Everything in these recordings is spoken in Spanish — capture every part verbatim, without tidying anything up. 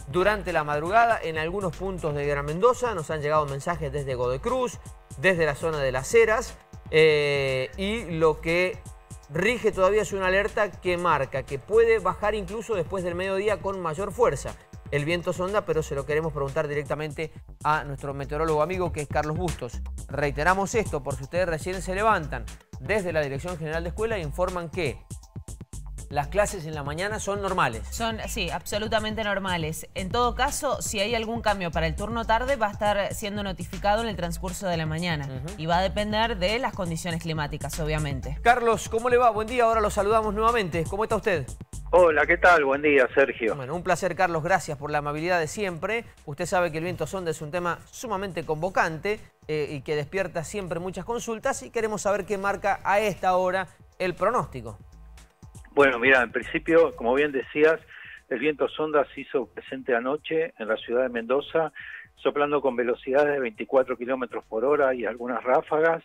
durante la madrugada en algunos puntos de Gran Mendoza. Nos han llegado mensajes desde Godoy Cruz, desde la zona de Las Heras, eh, y lo que rige todavía es una alerta que marca que puede bajar incluso después del mediodía con mayor fuerza el viento sonda, pero se lo queremos preguntar directamente a nuestro meteorólogo amigo, que es Carlos Bustos. Reiteramos esto por si ustedes recién se levantan. Desde la Dirección General de Escuela informan que las clases en la mañana son normales. Son, sí, absolutamente normales. En todo caso, si hay algún cambio para el turno tarde, va a estar siendo notificado en el transcurso de la mañana. Uh-huh. Y va a depender de las condiciones climáticas, obviamente. Carlos, ¿cómo le va? Buen día, ahora lo saludamos nuevamente. ¿Cómo está usted? Hola, ¿qué tal? Buen día, Sergio. Bueno, un placer, Carlos. Gracias por la amabilidad de siempre. Usted sabe que el viento sonda es un tema sumamente convocante eh, y que despierta siempre muchas consultas, y queremos saber qué marca a esta hora el pronóstico. Bueno, mira, en principio, como bien decías, el viento sonda se hizo presente anoche en la ciudad de Mendoza, soplando con velocidades de veinticuatro kilómetros por hora y algunas ráfagas,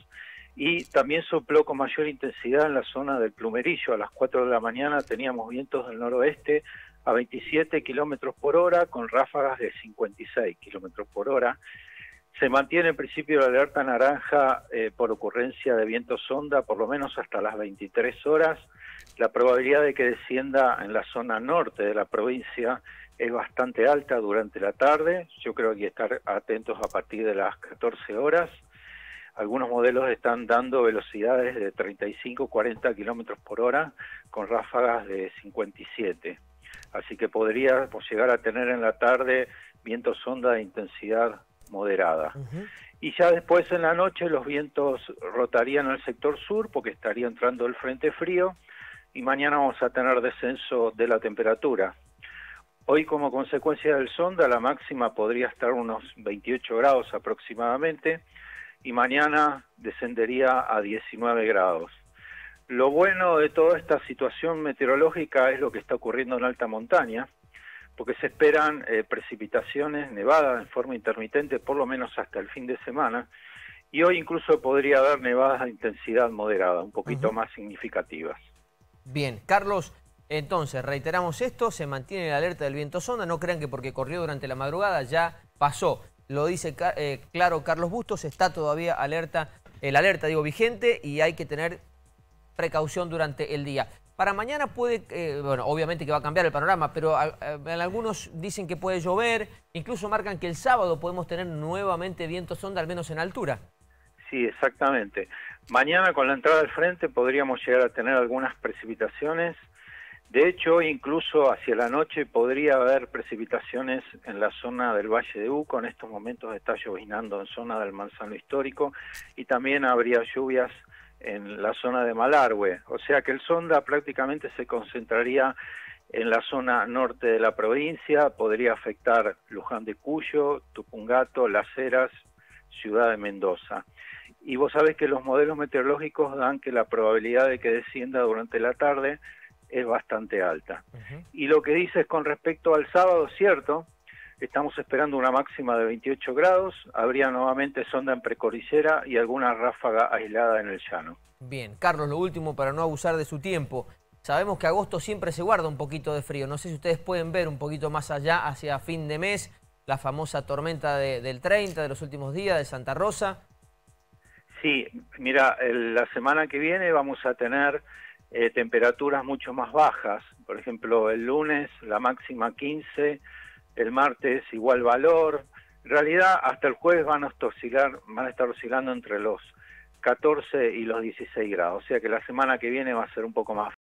y también sopló con mayor intensidad en la zona del Plumerillo. A las cuatro de la mañana teníamos vientos del noroeste a veintisiete kilómetros por hora, con ráfagas de cincuenta y seis kilómetros por hora. Se mantiene en principio la alerta naranja eh, por ocurrencia de viento sonda, por lo menos hasta las veintitrés horas. La probabilidad de que descienda en la zona norte de la provincia es bastante alta durante la tarde. Yo creo que hay que estar atentos a partir de las catorce horas. Algunos modelos están dando velocidades de treinta y cinco a cuarenta kilómetros por hora con ráfagas de cincuenta y siete. Así que podríamos llegar a tener en la tarde viento sonda de intensidad moderada. Uh-huh. Y ya después en la noche los vientos rotarían al sector sur porque estaría entrando el frente frío, y mañana vamos a tener descenso de la temperatura. Hoy, como consecuencia del sonda, la máxima podría estar unos veintiocho grados aproximadamente, y mañana descendería a diecinueve grados. Lo bueno de toda esta situación meteorológica es lo que está ocurriendo en alta montaña, porque se esperan eh, precipitaciones, nevadas en forma intermitente, por lo menos hasta el fin de semana, y hoy incluso podría haber nevadas de intensidad moderada, un poquito uh-huh. más significativas. Bien, Carlos, entonces reiteramos esto, se mantiene la alerta del viento sonda, no crean que porque corrió durante la madrugada ya pasó. Lo dice eh, claro Carlos Bustos, está todavía alerta, el alerta digo vigente, y hay que tener precaución durante el día. Para mañana puede, eh, bueno, obviamente que va a cambiar el panorama, pero a, a, algunos dicen que puede llover, incluso marcan que el sábado podemos tener nuevamente viento sonda, al menos en altura. Sí, exactamente. Mañana con la entrada del frente podríamos llegar a tener algunas precipitaciones. De hecho, incluso hacia la noche podría haber precipitaciones en la zona del Valle de Uco. En estos momentos está llovinando en zona del Manzano Histórico, y también habría lluvias en la zona de Malargüe. O sea que el sonda prácticamente se concentraría en la zona norte de la provincia, podría afectar Luján de Cuyo, Tupungato, Las Heras, Ciudad de Mendoza. Y vos sabés que los modelos meteorológicos dan que la probabilidad de que descienda durante la tarde es bastante alta. Uh-huh. Y lo que dices con respecto al sábado, cierto, estamos esperando una máxima de veintiocho grados, habría nuevamente sonda en precordillera y alguna ráfaga aislada en el llano. Bien, Carlos, lo último para no abusar de su tiempo. Sabemos que agosto siempre se guarda un poquito de frío, no sé si ustedes pueden ver un poquito más allá, hacia fin de mes, la famosa tormenta de, del treinta, de los últimos días, de Santa Rosa. Sí, mira, el, la semana que viene vamos a tener eh, temperaturas mucho más bajas. Por ejemplo, el lunes la máxima quince, el martes igual valor. En realidad hasta el jueves van a oscilar, van a estar oscilando entre los catorce y los dieciséis grados. O sea que la semana que viene va a ser un poco más